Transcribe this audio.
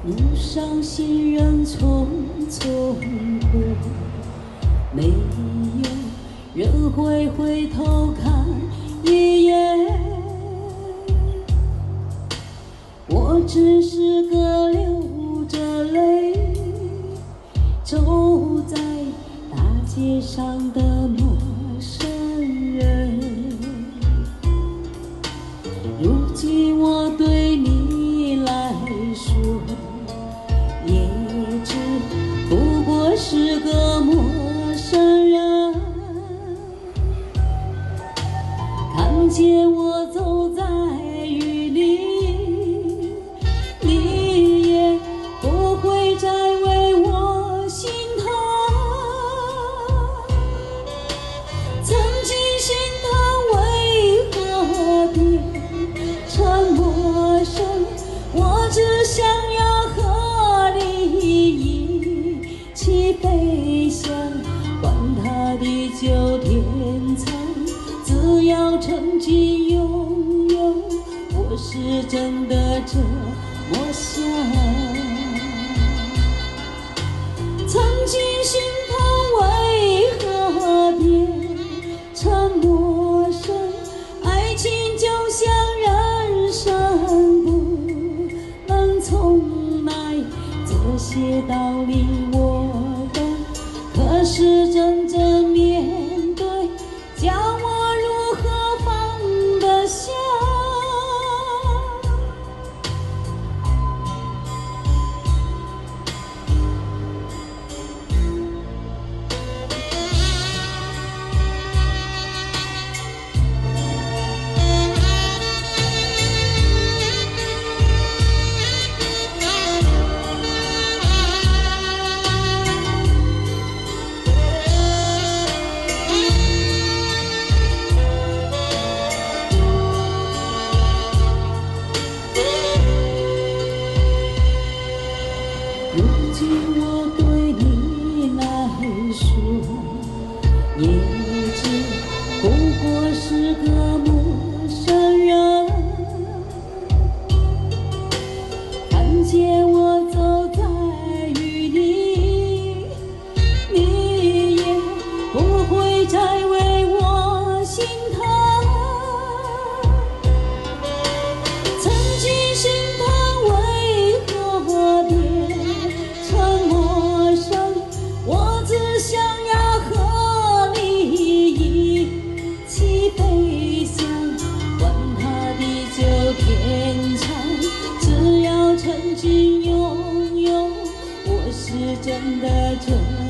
路上行人匆匆过，没有人会回头看一眼。我只是个流着泪走在大街上的陌生人。如今我对你来说，也只不过是个陌生人。看见我走在雨里，你也不会再为我心疼。曾经心疼为何变成陌生，我只想要和你一起飞翔，管他地久天长，只要曾经拥有，我是真的这么想。曾经心疼为何变成陌生，爱情就像人生不能重来，这些道理我懂，可是真正面对，叫我如何放得下？如今我对你来说，也只不过是个陌生人。看见我走在雨里，你也不会再为我心疼。曾经心疼为何变成陌生，我只想要和你一起飞翔，管它地久天长，只要曾经拥有，我是真的这